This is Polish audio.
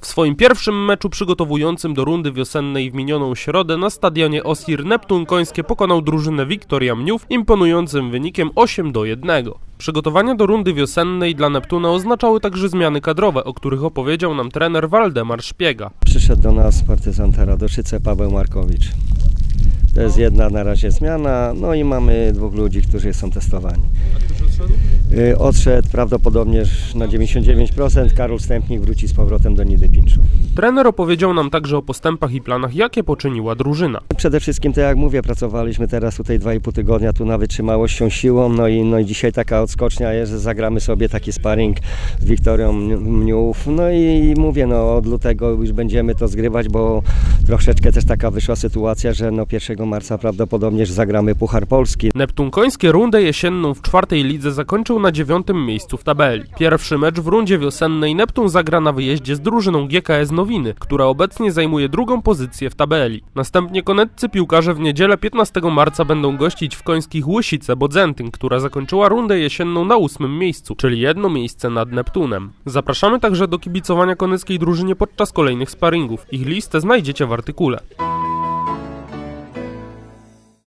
W swoim pierwszym meczu przygotowującym do rundy wiosennej w minioną środę na stadionie Osir Neptun Końskie pokonał drużynę Wiktoria Mniów imponującym wynikiem 8-1. Przygotowania do rundy wiosennej dla Neptuna oznaczały także zmiany kadrowe, o których opowiedział nam trener Waldemar Szpiega. Przyszedł do nas partyzanta Radoszyce Paweł Markowicz. To jest jedna na razie zmiana, no i mamy dwóch ludzi, którzy są testowani. A którzy odszedł? Odszedł prawdopodobnie na 99%, Karol Stępnik wróci z powrotem do Nidy Pinczów. Trener opowiedział nam także o postępach i planach, jakie poczyniła drużyna. Przede wszystkim, tak jak mówię, pracowaliśmy teraz tutaj 2,5 tygodnia tu na wytrzymałością, siłą, no i dzisiaj taka odskocznia jest, że zagramy sobie taki sparring z Wiktorią Mniów, no i mówię, no od lutego już będziemy to zgrywać, bo troszeczkę też taka wyszła sytuacja, że no 1 marca prawdopodobnie zagramy Puchar Polski. Neptun Końskie rundę jesienną w 4. lidze zakończył na 9. miejscu w tabeli. Pierwszy mecz w rundzie wiosennej Neptun zagra na wyjeździe z drużyną GKS Nowiny, która obecnie zajmuje 2. pozycję w tabeli. Następnie koneccy piłkarze w niedzielę 15 marca będą gościć w Końskich Łysicę Bodzentyn, która zakończyła rundę jesienną na 8. miejscu, czyli 1 miejsce nad Neptunem. Zapraszamy także do kibicowania koneckiej drużynie podczas kolejnych sparingów. Ich listę znajdziecie w artykule.